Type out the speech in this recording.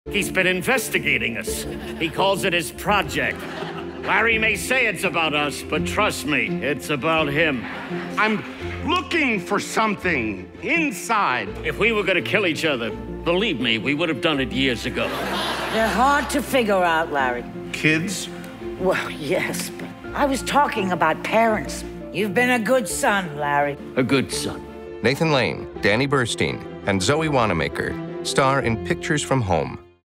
He's been investigating us. He calls it his project. Larry may say it's about us, but trust me, it's about him. I'm looking for something inside. If we were gonna kill each other, believe me, we would have done it years ago. They're hard to figure out, Larry. Kids? Well, yes, but I was talking about parents. You've been a good son, Larry. A good son. Nathan Lane, Danny Burstein, and Zoe Wanamaker star in Pictures from Home.